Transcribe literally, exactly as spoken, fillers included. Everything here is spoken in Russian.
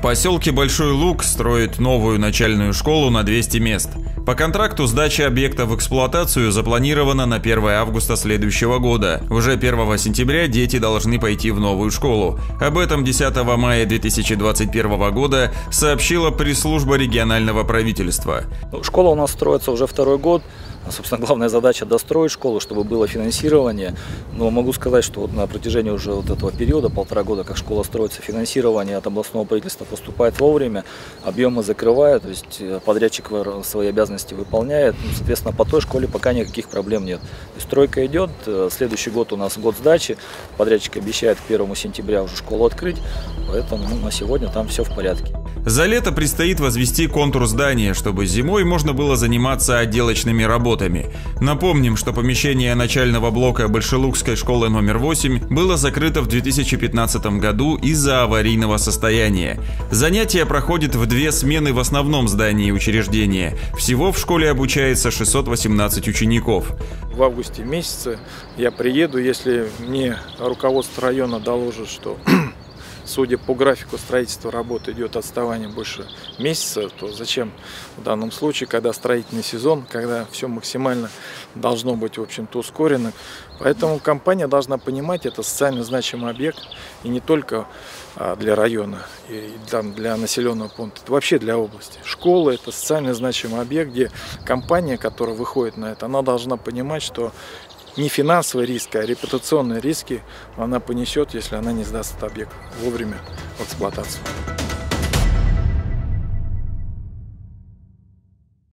поселке Большой Луг строят новую начальную школу на двести мест. По контракту сдача объекта в эксплуатацию запланирована на первое августа следующего года. Уже первого сентября дети должны пойти в новую школу. Об этом десятого мая две тысячи двадцать первого года сообщила пресс-служба регионального правительства. Школа у нас строится уже второй год. Собственно, главная задача достроить школу, чтобы было финансирование. Но могу сказать, что вот на протяжении уже вот этого периода, полтора года, как школа строится, финансирование от областного правительства поступает вовремя, объемы закрывают, то есть подрядчик свои обязанности выполняет. Ну, соответственно, по той школе пока никаких проблем нет. То есть стройка идет, следующий год у нас год сдачи, подрядчик обещает к первому сентября уже школу открыть, поэтому ну, на сегодня там все в порядке. За лето предстоит возвести контур здания, чтобы зимой можно было заниматься отделочными работами. Напомним, что помещение начального блока Большелукской школы номер восемь было закрыто в две тысячи пятнадцатом году из-за аварийного состояния. Занятия проходят в две смены в основном здании учреждения. Всего в школе обучается шестьсот восемнадцать учеников. В августе месяце я приеду, если мне руководство района доложит, что судя по графику строительства работы идет отставание больше месяца, то зачем в данном случае, когда строительный сезон, когда все максимально должно быть, в общем-то, ускорено. Поэтому компания должна понимать, это социально значимый объект, и не только для района, и там для населенного пункта, это вообще для области. Школа – это социально значимый объект, где компания, которая выходит на это, она должна понимать, что не финансовые риски, а репутационные риски она понесет, если она не сдаст этот объект вовремя в эксплуатацию.